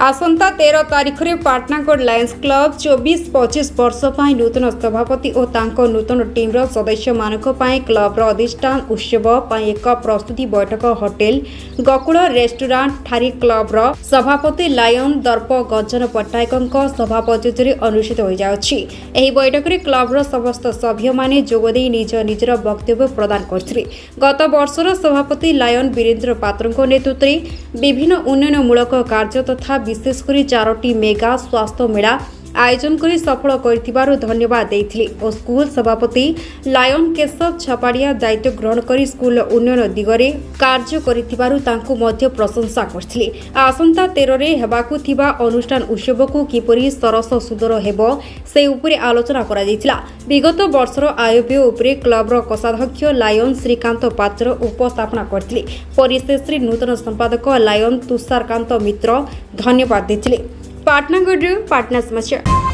आसंता 13 तारिख में Patnagarh Lions club 24-25 वर्ष पर नूतन सभापति और तांको नूतन टीम्र सदस्य मानक क्लब्र अधिष्ठान उत्सव एक प्रस्तुति बैठक होटेल गोकुल रेस्टोरेंट ठारी क्लब्र सभापति लायन दर्प गंजन पट्टनायक सभापति अनुष्ठित हो जाउछि। एही बैठक में क्लब्र समस्त सभ्य माने जोगदे निज निजर वक्तव्य प्रदान करथिले। गत वर्षर सभापति लायन वीरेन्द्र पात्र नेतृत्व में विभिन्न उन्नयनमूलक कार्य तथा विशेषकर 4टी मेगा स्वास्थ्य मेला आयोजन करी सफल कर धन्यवाद देथिले और स्कूल सभापति लायन केशव छपाड़िया दायित्व ग्रहण कर स्कूल उन्नयन दिगरे कार्य करिथिबारु तांकु मध्य प्रशंसा करथिले। आसंता 13 रे हेबाकु थिबा अनुष्ठान उत्सव को किपरि सरस सुदर हेबो से उपरे आलोचना करा जायतिला। विगत वर्षर आयव्यय उपरे क्लब्र कोषाध्यक्ष लायन श्रीकांत पात्र उपस्थापना करथिले। परिशेषरे नूतन संपादक लायन तुषारकांत मित्र धन्यवाद देथिले। पाटनागढ़ पाटना समाचार।